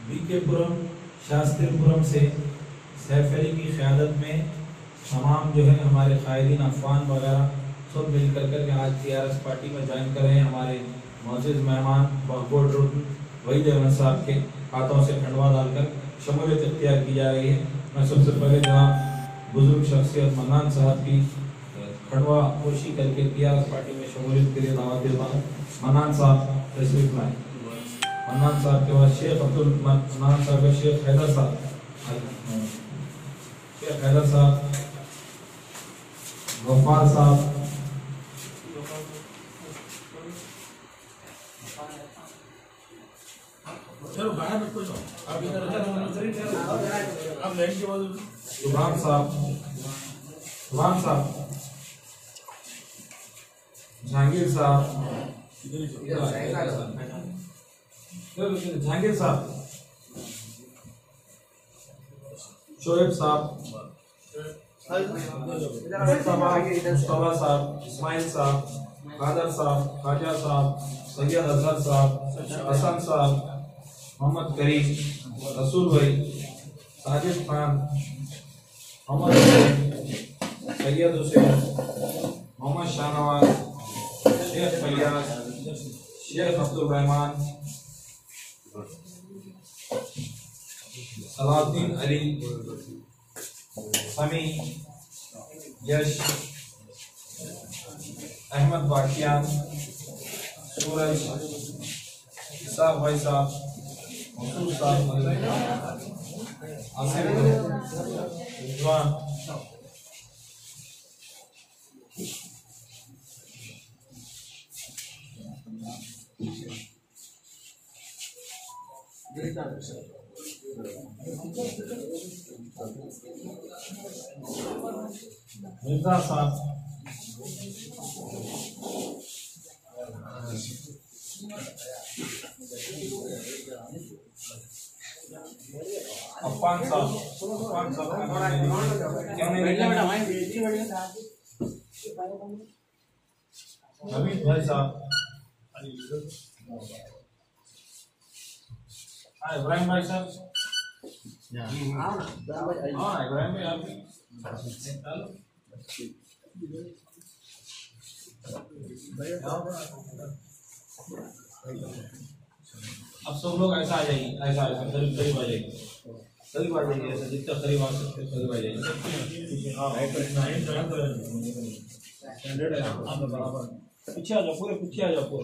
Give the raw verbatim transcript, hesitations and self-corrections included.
बीकेपुरम शास्त्रीपुरम से सैफ अली की क़यादत में तमाम जो है हमारे कायदीन अफवान वगैरह सब मिल कर कर आज टी आर एस पार्टी में ज्वाइन कर रहे हैं। हमारे मोअज़्ज़िज़ मेहमान बहबोड रुकन वहीद अहमद साहब के हाथों से खंडवा डालकर शमूलियत इख्तियार की जा रही है। मैं सबसे पहले जनाब बुजुर्ग शख्सियत मन्नान साहब की खंडवा पोशी करके टी आर एस पार्टी में शमूलियत के लिए दावत देता हूँ। मन्नान साहब तशरीफ लाएं। मन्नान साहब के बाद शेख अब्दुल मन्नान साहब के शेख हैदर साहब शेख हैदर साहब गफ्फार साहब चलो गाना पे कोई आप इधर आप लाइन के बाद सुभान साहब सुभान साहब जहांगीर साहब जहांगीर साहब शोएब साहब मुस्तफा साहब इस्माइल साहब कादर साहब खाजा साहब सैयद अजहर साहब हसन साहब मोहम्मद करीम रसूल भाई साजिद खान मोहम्मद सैयद हुसैन मोहम्मद शाहनवाज शेख फैयाज शेख अब्दुल रहमान सलाउद्दीन अली समी यश अहमद बाकियान सूरज इसाक भाई साहब मसूद साहब आसिफ रिजवान मिर्जा साहब अफान साहब अफान साहब नवीद भाई साहब हाँ इब्राहिम भाई साहब हाँ इब्राहिम भाई आप अब सब लोग ऐसा आ जाइए ऐसा ऐसा करीब करीब आ जाइए करीब आ जाइए ऐसा जितना करीब आ सकते करीब आ जाइए। पीछे आ जाओ पूरे पीछे आ जाओ पूरे।